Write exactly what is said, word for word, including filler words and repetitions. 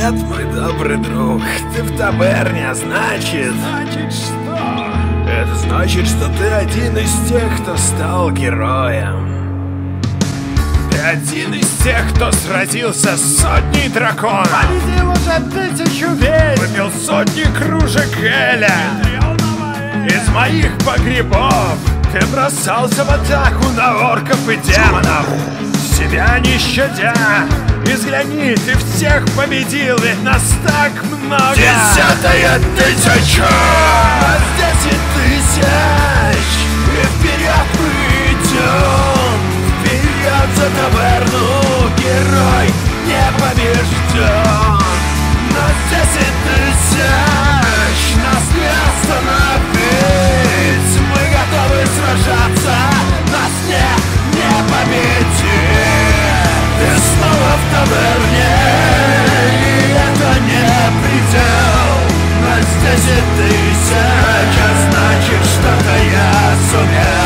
Привет, мой добрый друг. Ты в таверне, а значит... Значит что? Это значит, что ты один из тех, кто стал героем. Ты один из тех, кто сразился с сотней драконов. Победил уже тысячу ведьм. Выпил сотни кружек Эля. Из моих погребов ты бросался в атаку на орков и демонов, себя не щадя. И взгляни, ты всех победил, ведь нас так много. Десятая тысяча! Нас десять тысяч! И вперед мы идем! Вперед за таверну! Герой не побежден! Нас десять тысяч! Нас не остановить! Мы готовы сражаться! Нас не, не победить! Ты снова в таверне, и это не предел. Нас десять тысяч, а значит, что-то я сумел.